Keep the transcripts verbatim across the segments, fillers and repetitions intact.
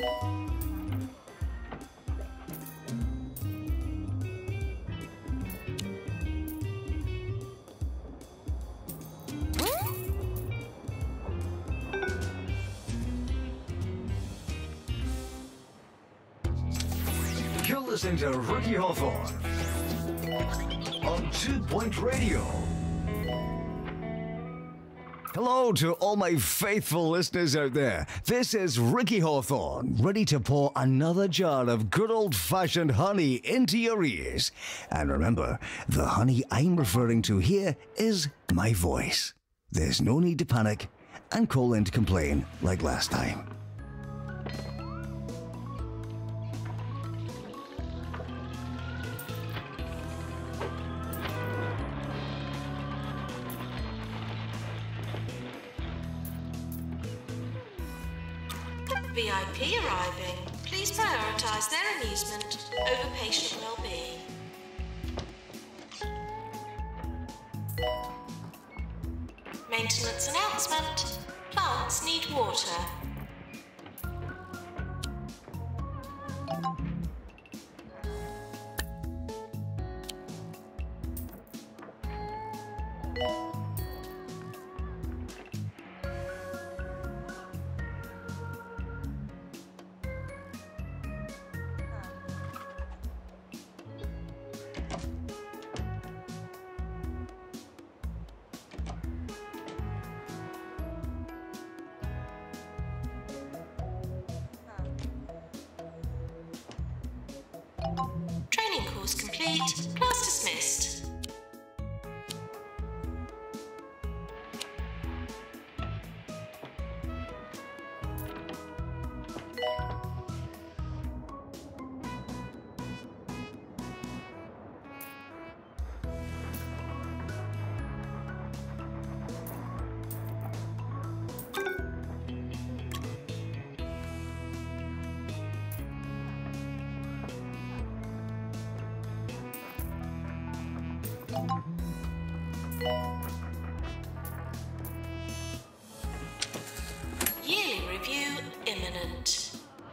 You're listening to Ricky Hawthorne on Two Point Radio. Hello to all my faithful listeners out there. This is Ricky Hawthorne, ready to pour another jar of good old-fashioned honey into your ears. And remember, the honey I'm referring to here is my voice. There's no need to panic and call in to complain like last time. V I P arriving. Please prioritise their amusement over patient well-being. Maintenance announcement. Plants need water. Training course complete. Class dismissed. Yearly review imminent.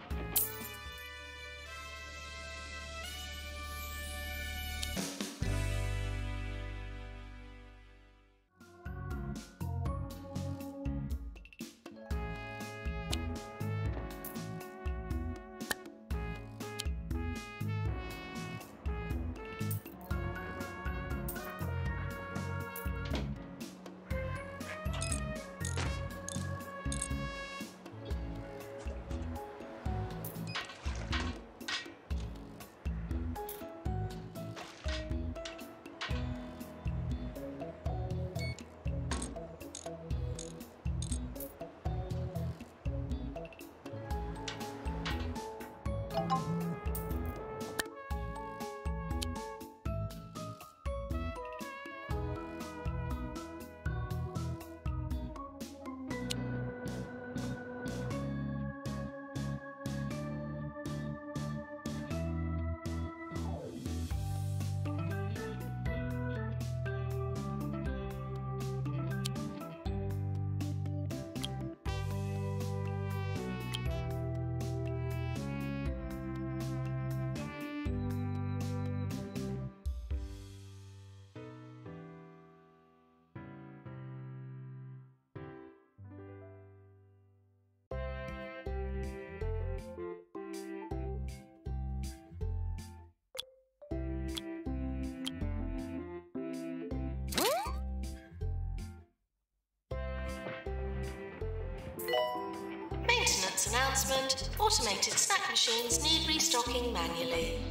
Maintenance announcement. Automated snack machines need restocking manually.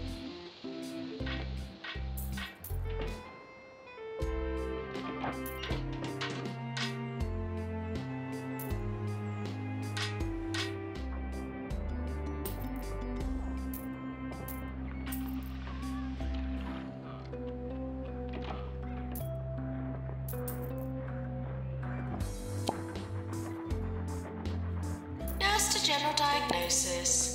Nurse to general diagnosis.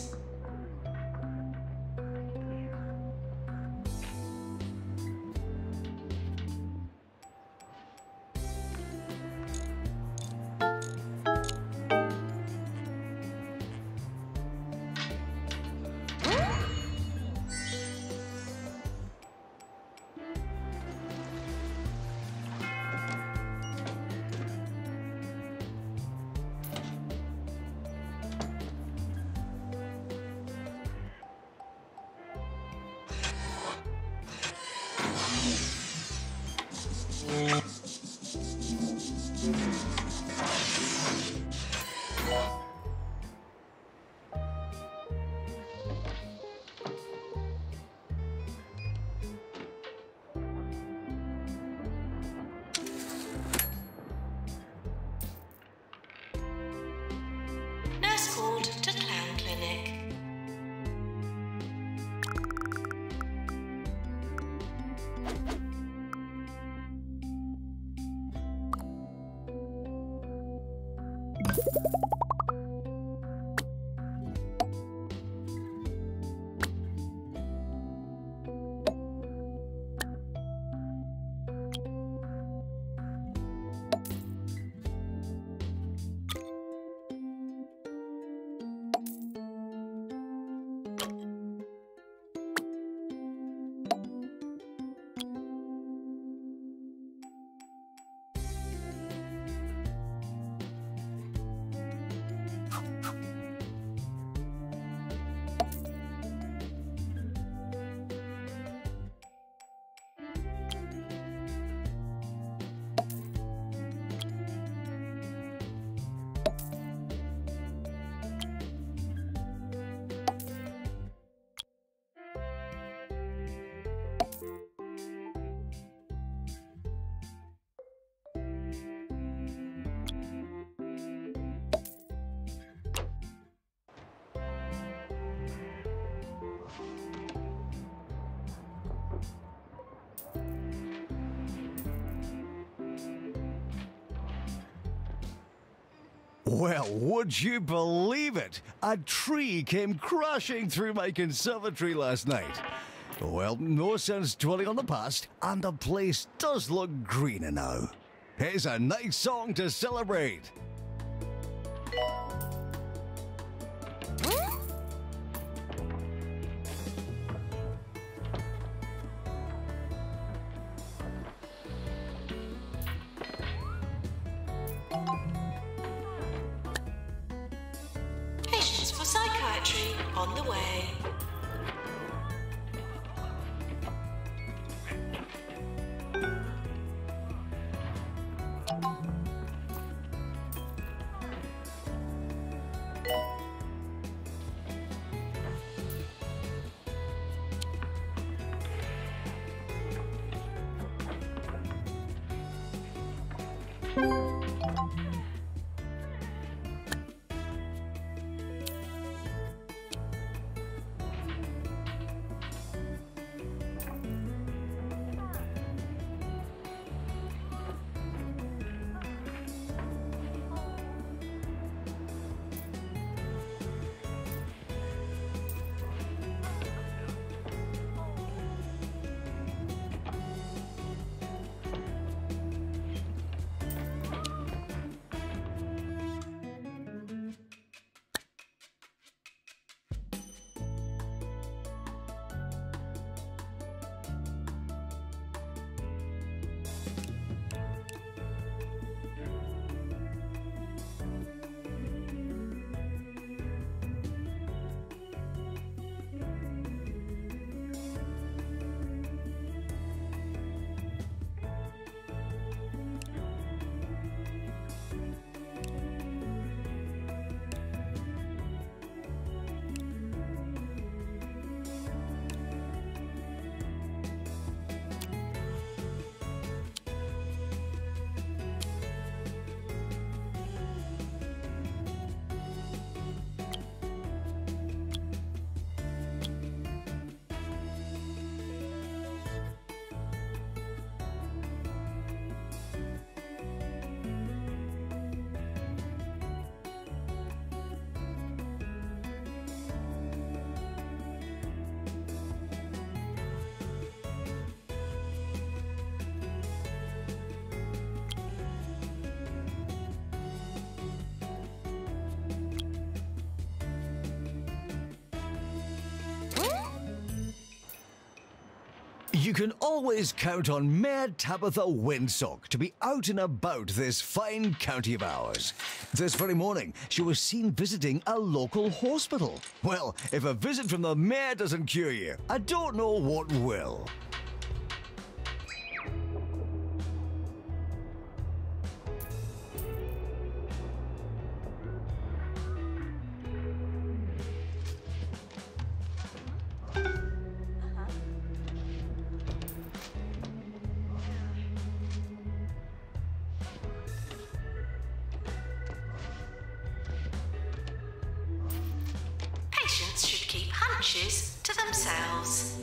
Well, would you believe it? A tree came crashing through my conservatory last night. Well, no sense dwelling on the past, and the place does look greener now. Here's a nice song to celebrate. Patients for psychiatry on the way. You can always count on Mayor Tabitha Windsock to be out and about this fine county of ours. This very morning, she was seen visiting a local hospital. Well, if a visit from the mayor doesn't cure you, I don't know what will. Patients should keep hunches to themselves.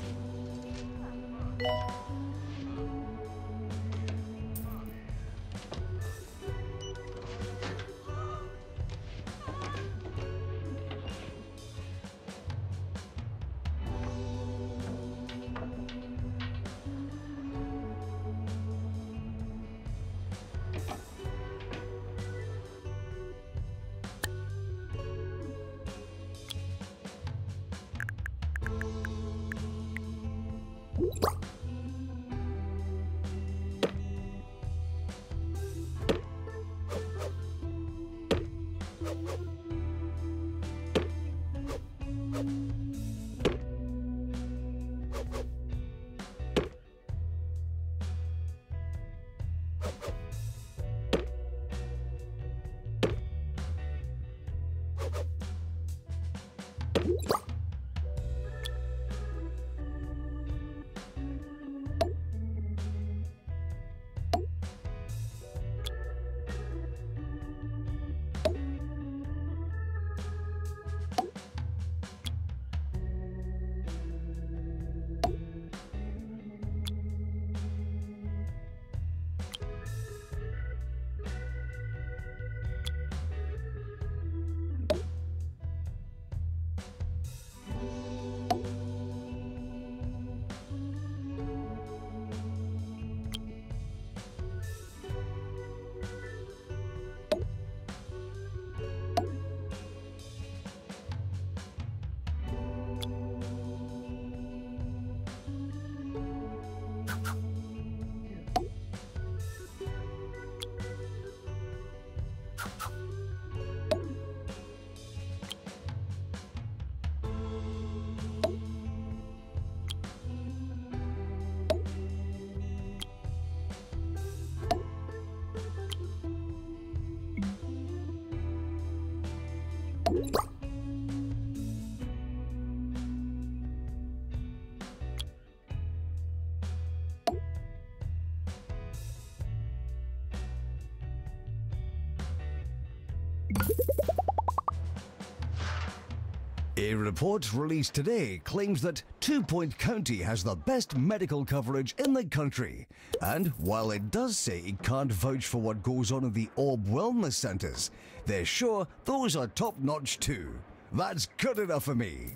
A report released today claims that Two Point County has the best medical coverage in the country. And while it does say it can't vouch for what goes on in the Orb Wellness Centres, they're sure those are top-notch too. That's good enough for me.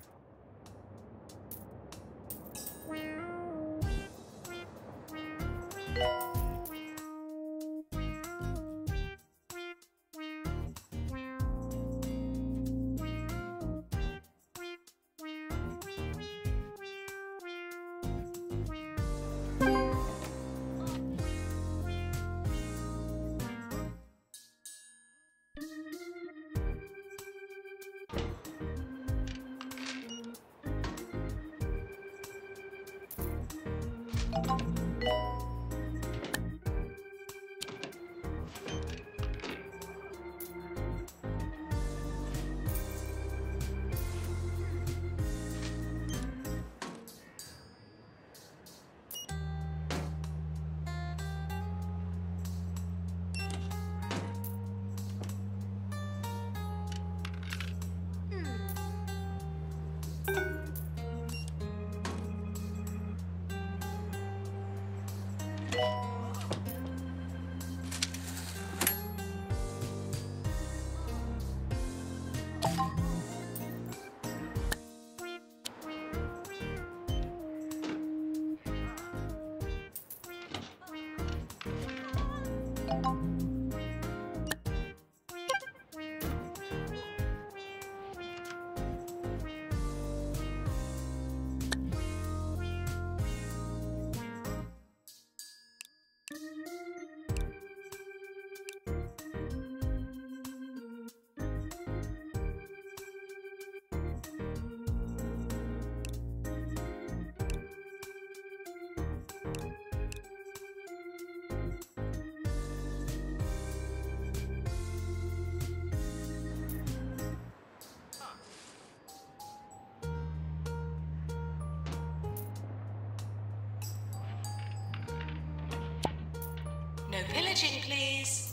No pillaging, please.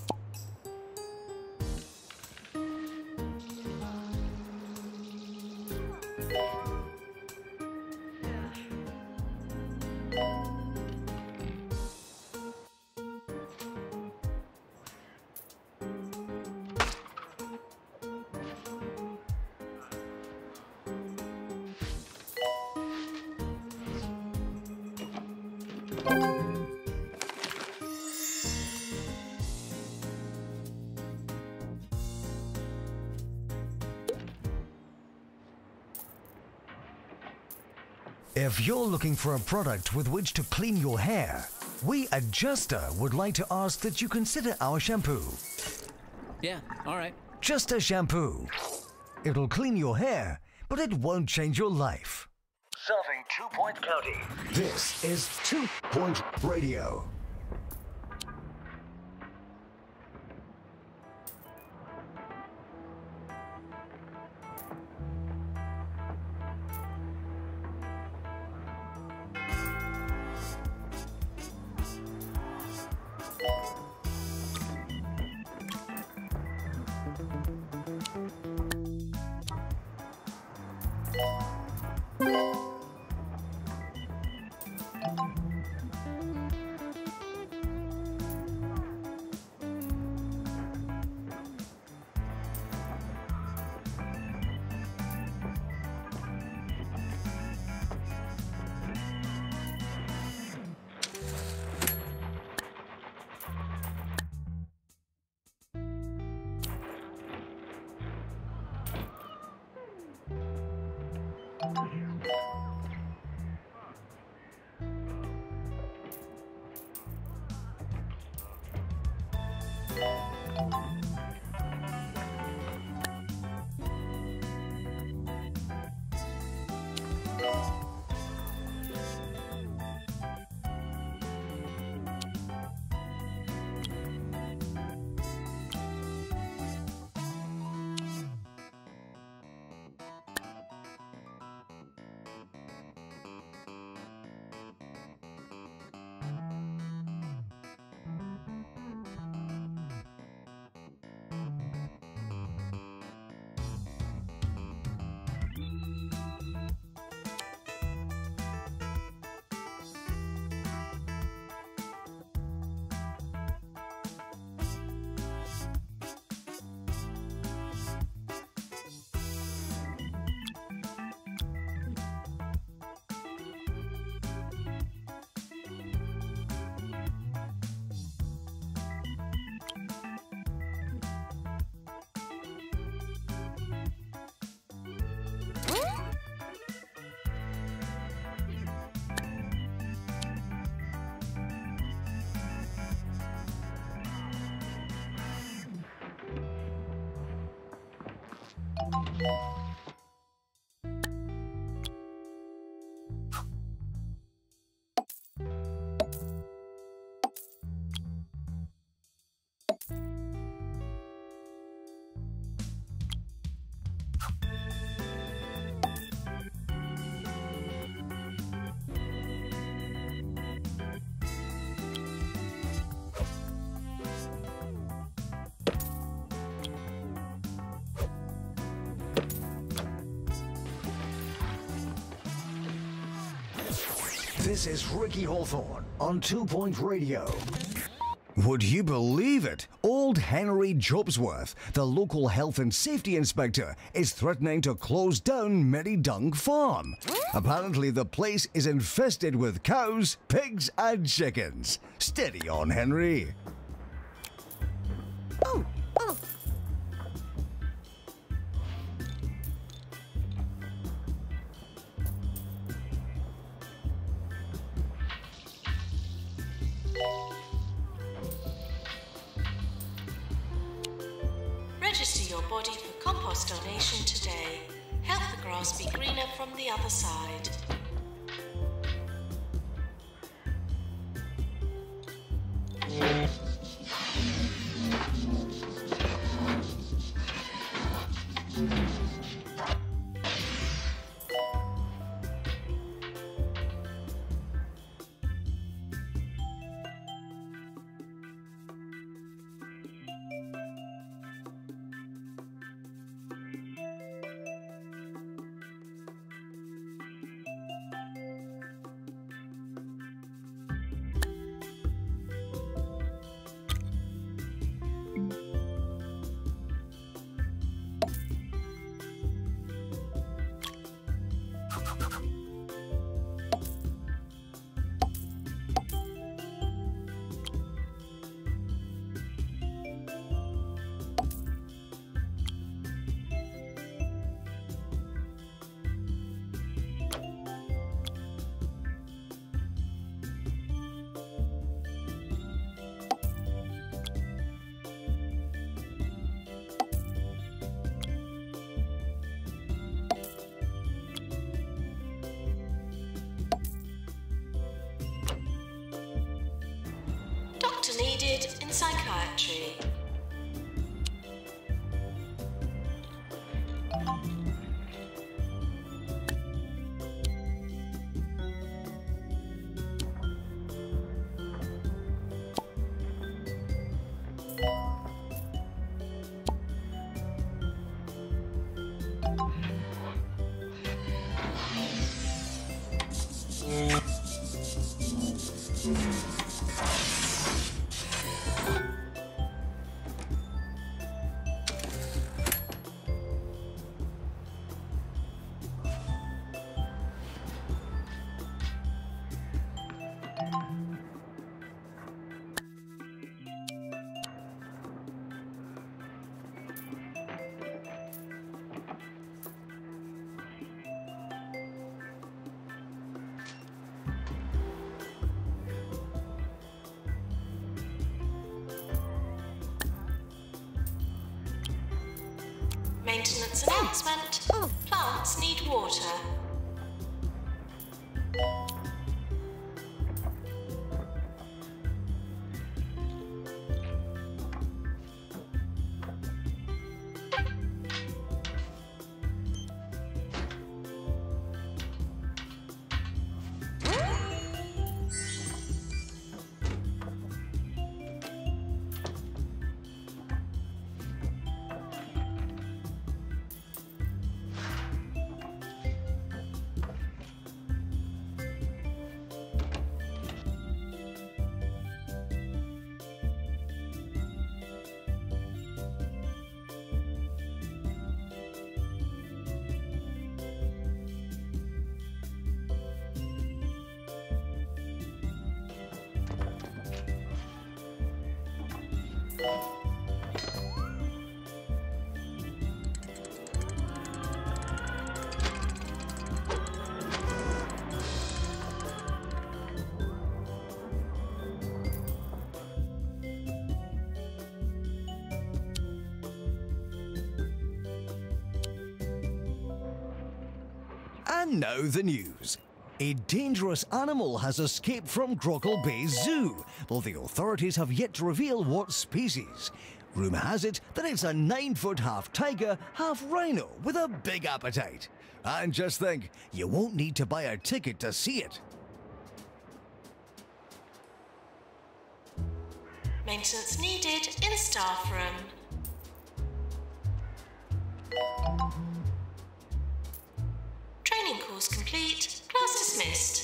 If you're looking for a product with which to clean your hair, we at Justa would like to ask that you consider our shampoo. Yeah, all right. Justa shampoo. It'll clean your hair, but it won't change your life. Serving Two Point County. This is Two Point Radio. This is Ricky Hawthorne on Two Point Radio. Would you believe it? Old Henry Jobsworth, the local health and safety inspector, is threatening to close down Merrydunk Farm. Apparently the place is infested with cows, pigs and chickens. Steady on, Henry. Oh, oh. Register your body for compost donation today. Help the grass be greener from the other side. Doctor needed in psychiatry. Maintenance announcement. Plants need water. And now the news. A dangerous animal has escaped from Grockle Bay Zoo, but the authorities have yet to reveal what species. Rumour has it that it's a nine-foot half tiger, half rhino with a big appetite. And just think, you won't need to buy a ticket to see it. Maintenance needed in staff room. Training course complete. Class dismissed.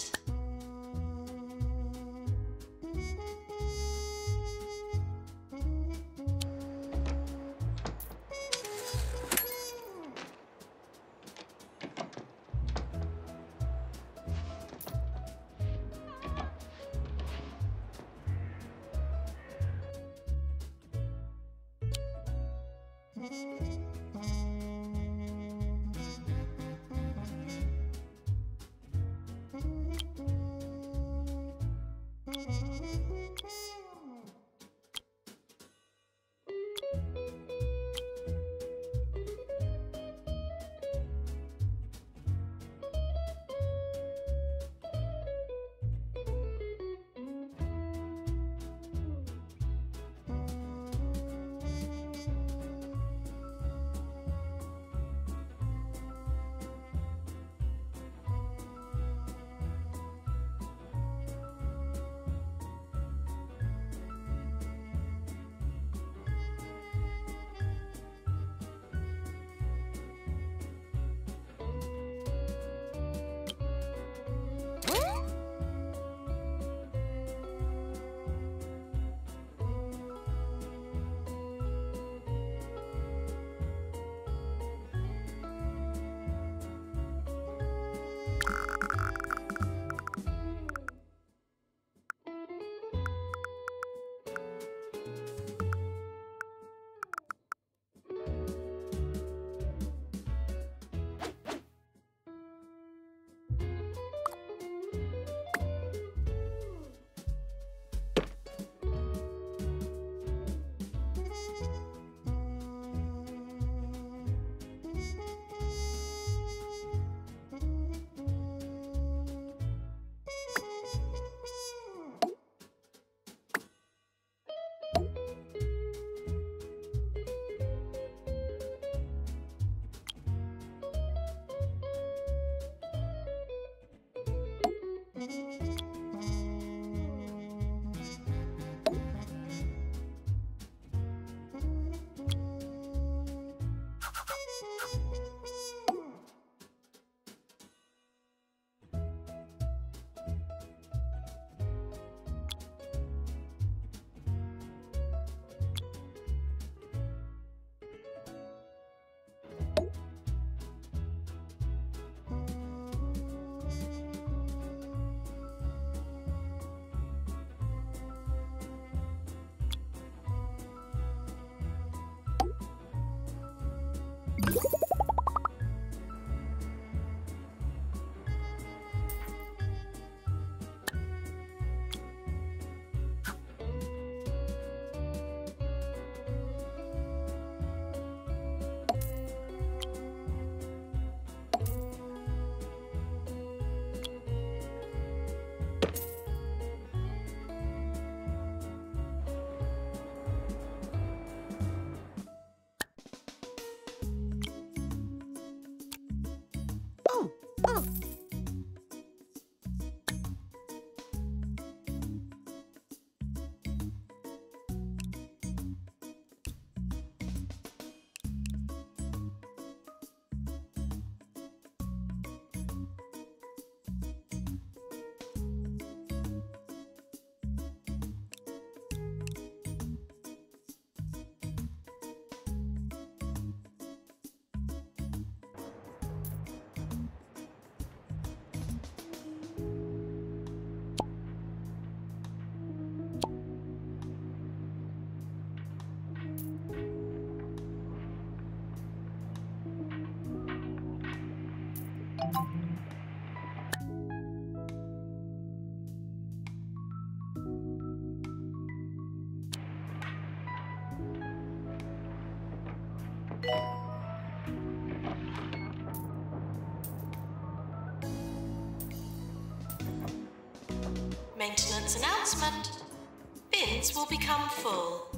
maintenance announcement. Bins will become full.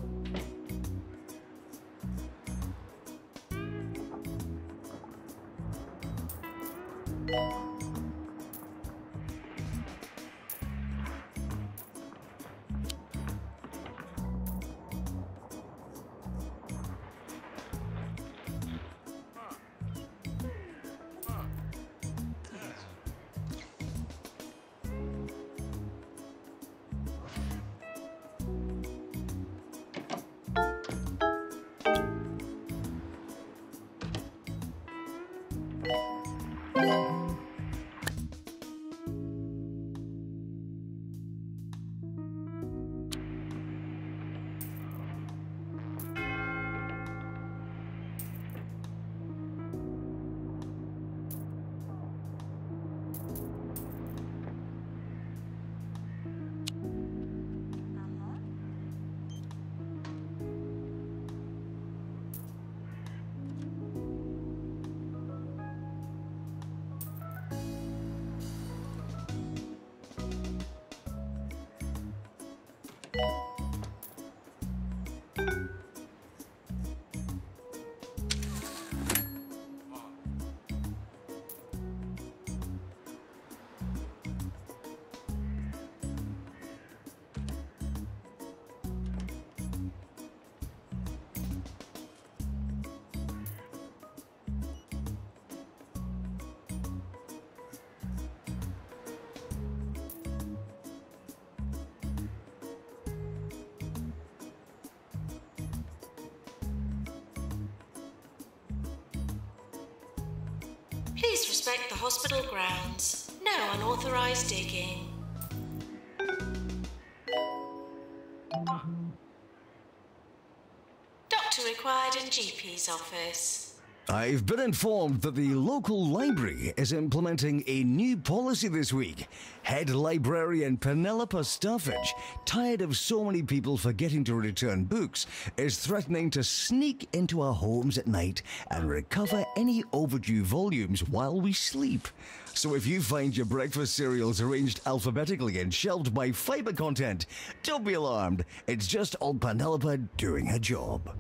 Please respect the hospital grounds. No unauthorized digging. Doctor required in G P's office. I've been informed that the local library is implementing a new policy this week. Head librarian Penelope Staffage, tired of so many people forgetting to return books, is threatening to sneak into our homes at night and recover any overdue volumes while we sleep. So if you find your breakfast cereals arranged alphabetically and shelved by fiber content, don't be alarmed. It's just old Penelope doing her job.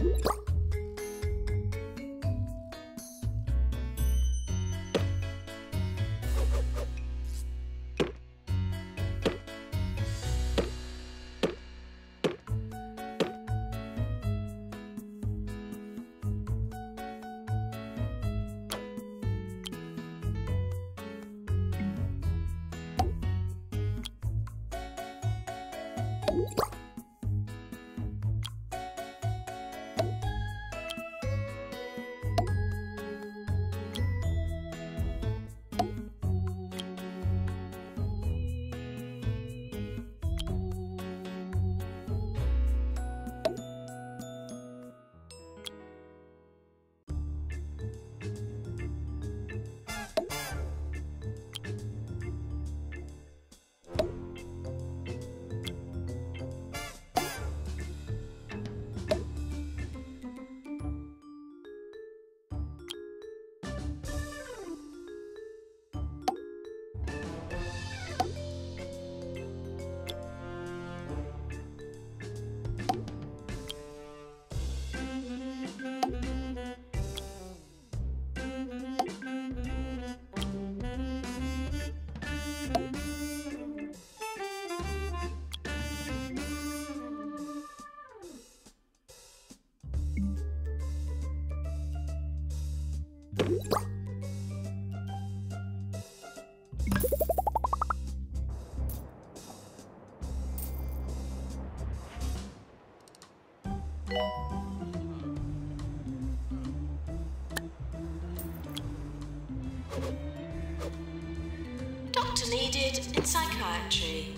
Doctor needed in psychiatry.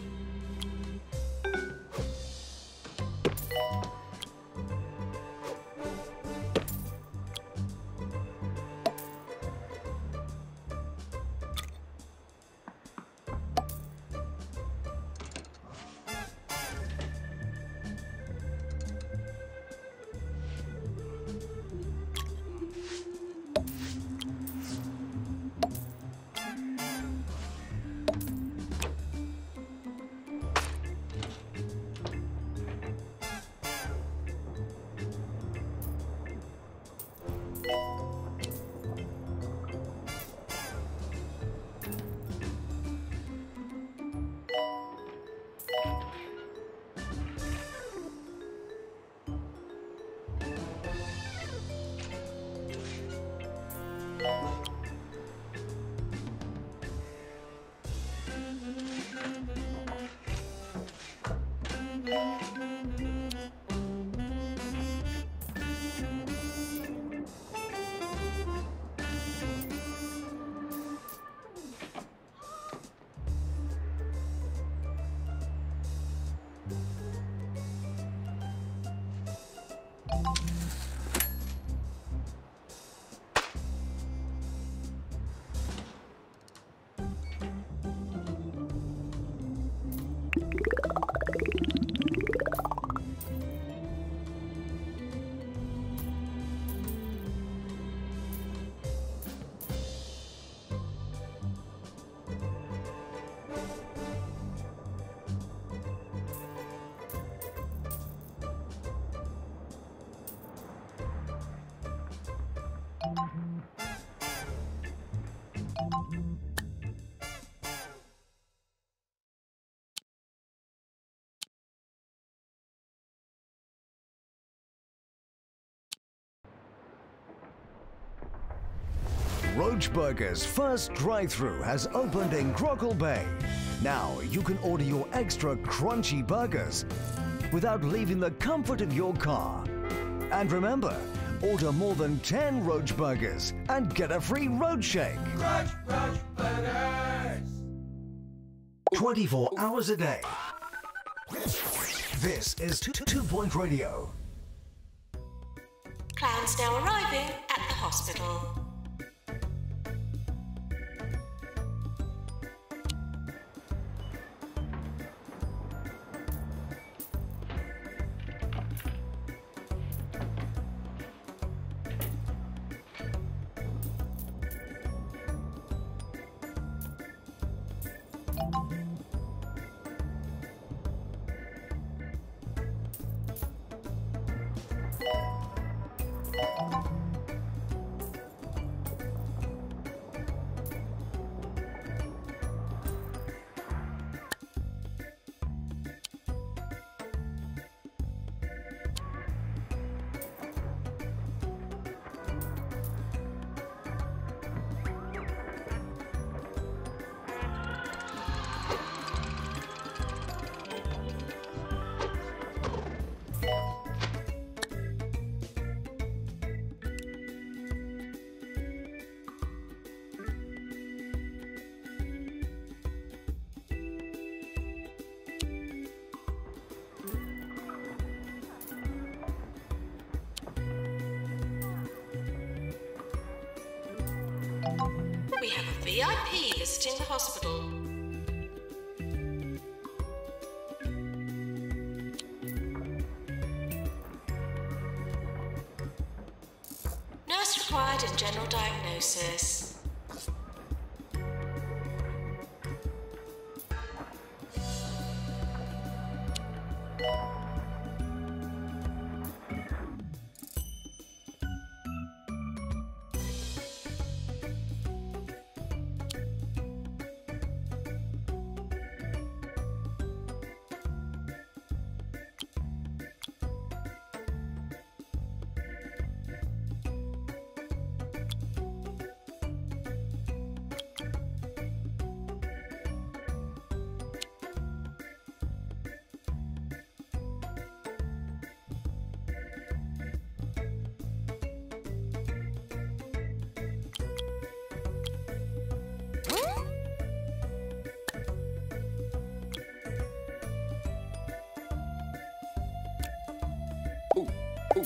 Roach Burger's first drive-thru has opened in Grockle Bay. Now you can order your extra crunchy burgers without leaving the comfort of your car. And remember, order more than ten Roach Burgers and get a free Roach Shake. Roach, Roach Burgers! twenty-four hours a day. This is Two Point Radio. Clowns now arriving at the hospital. We have a V I P visiting the hospital. Nurse required in general diagnosis. Ooh, ooh.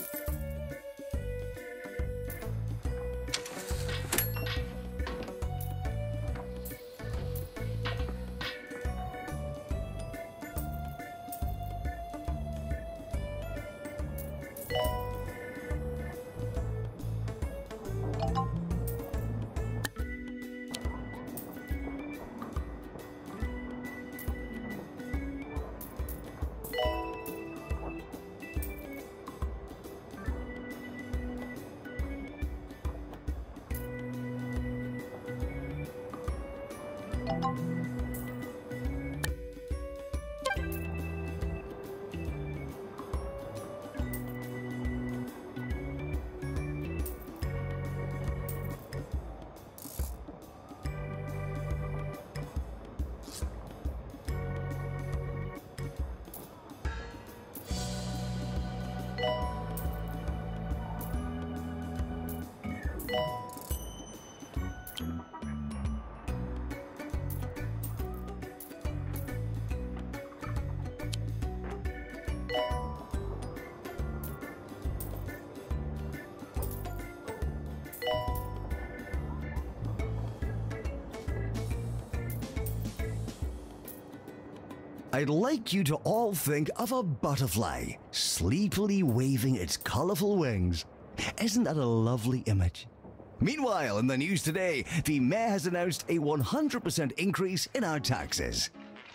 I'd like you to all think of a butterfly sleepily waving its colorful wings. Isn't that a lovely image? Meanwhile, in the news today, the mayor has announced a one hundred percent increase in our taxes.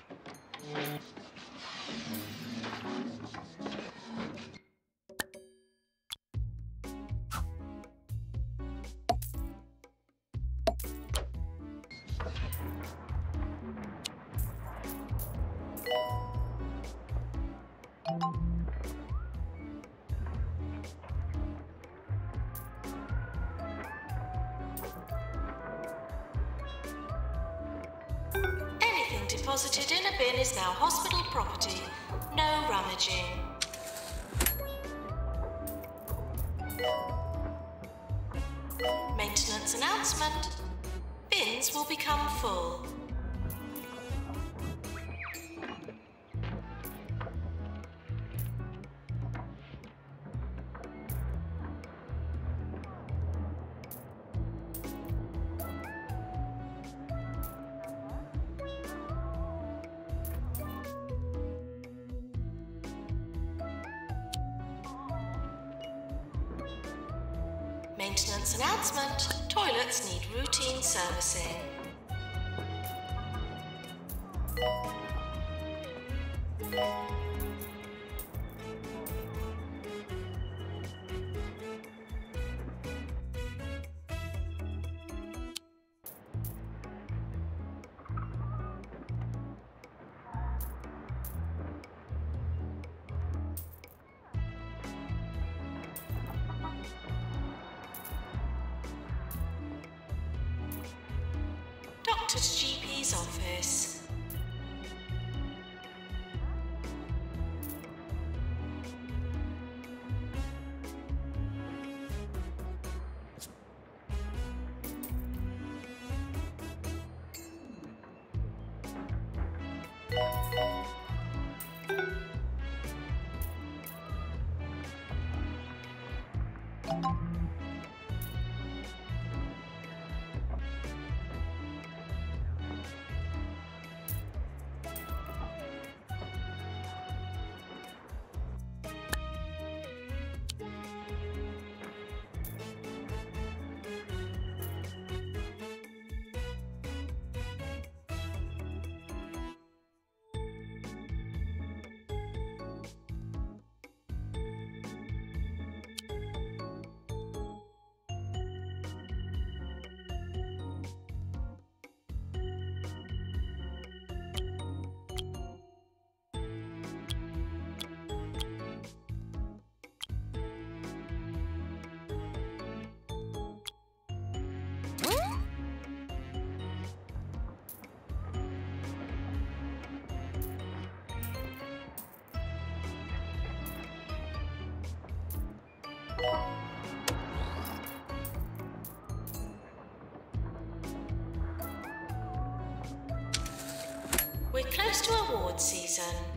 Anything deposited in a bin is now hospital property. No rummaging. Maintenance announcement. Bins will become full. Maintenance announcement. Toilets need routine servicing. Doctor's G P's office. We're close to award season.